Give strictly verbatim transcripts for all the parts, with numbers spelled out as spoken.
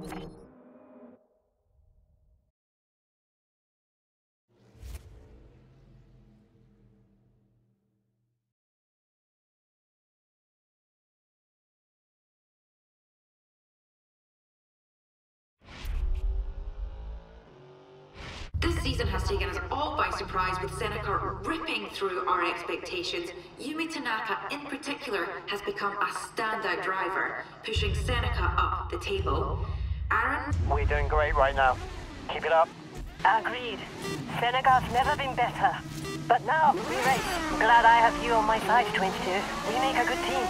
This season has taken us all by surprise, with Seneca ripping through our expectations. Yumi Tanaka, in particular, has become a standout driver, pushing Seneca up the table. Aaron? We're doing great right now. Keep it up. Agreed. Seneca's never been better. But now, we race. Glad I have you on my side, twenty-two. We make a good team.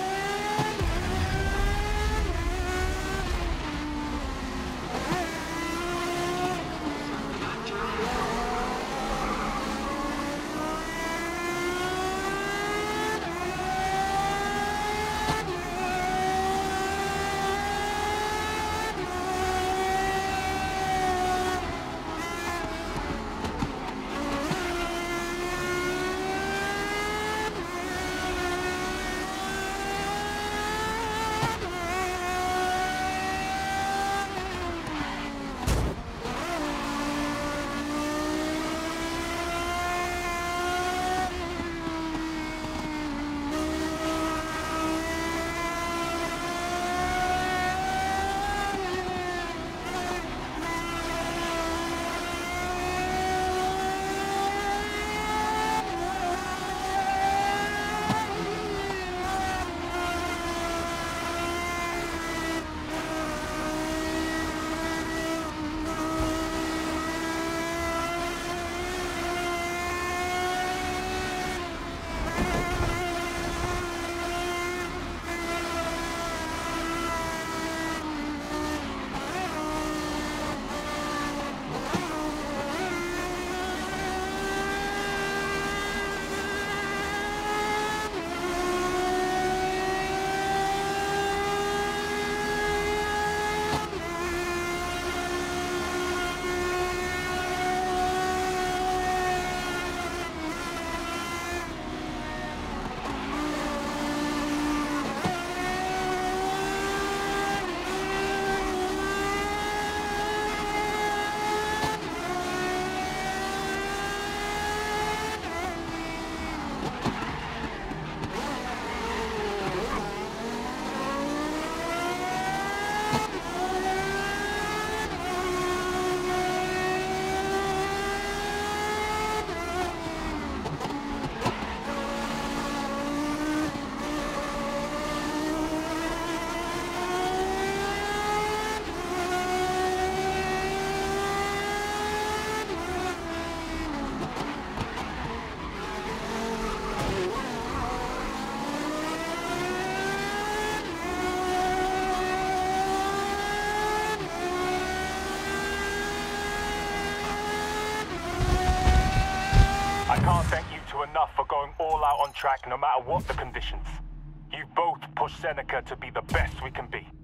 I can't thank you two enough for going all out on track no matter what the conditions. You've both pushed Seneca to be the best we can be.